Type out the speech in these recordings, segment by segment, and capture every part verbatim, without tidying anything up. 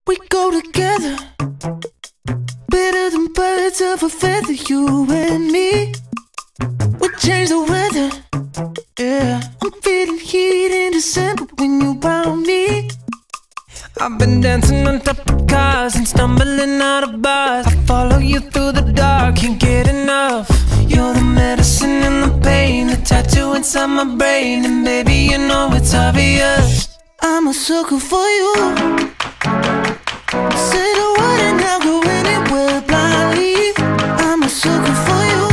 We go together, better than birds of a feather, you and me. We change the weather, yeah. I'm feeling heat in December when you found me. I've been dancing on top of cars and stumbling out of bars. I follow you through the dark, can't get enough. You're the medicine and the pain, the tattoo inside my brain. And baby, you know it's obvious, I'm a sucker for you. Say the word and I'll go anywhere blindly. I'm a sucker for you,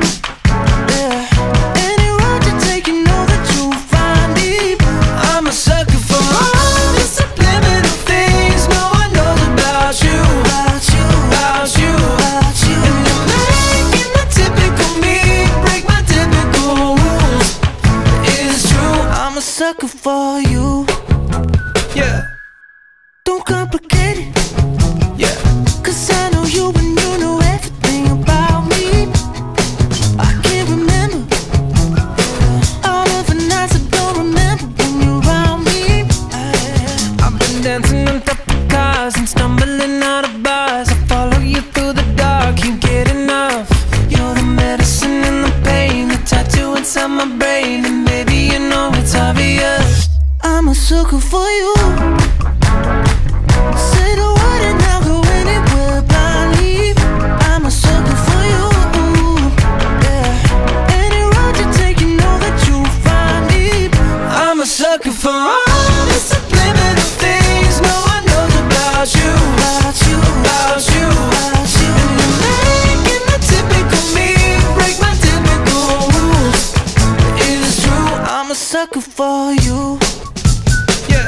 yeah. Any road you take, you know that you'll find me. I'm a sucker for all the subliminal things no one knows about you, about you, about you, about you. And you're making the typical me break my typical rules. It's true, I'm a sucker for you, yeah. Don't complicate it, yeah. Cause I know you and you know everything about me. I can't remember all of the nights I don't remember when you're around me. I've been dancing on top of cars and stumbling out of bars. I follow you through the dark, can't get enough. You're the medicine and the pain, the tattoo inside my brain. And baby, you know it's obvious, I'm a sucker for you. Say the word and I'll go anywhere blindly. I'm a sucker for you, yeah. Any road you take, you know that you'll find me. I'm a sucker for all the subliminal things no one knows about you, about you, about you, about you. And you're making the typical me break my typical rules. It is true, I'm a sucker for you, yeah.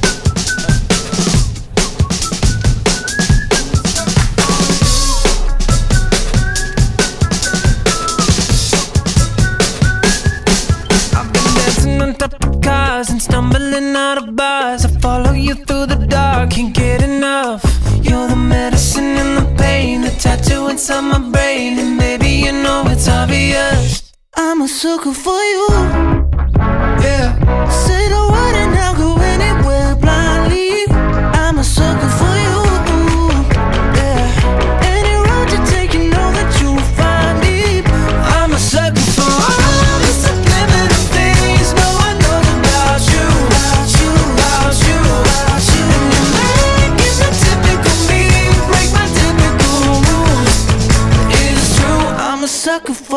And stumbling out of bars, I follow you through the dark, can't get enough. You're the medicine and the pain, the tattoo inside my brain. And baby, you know it's obvious, I'm a sucker for you, yeah. Say the word and I'll go anywhere blindly. I'm a sucker for you, yeah. Any road you take, you know that you'll find me. I'm a sucker for all the subliminal things no one knows about you, about you, about you, about you. And you're making the typical me break my typical rules. It is true, I'm a sucker for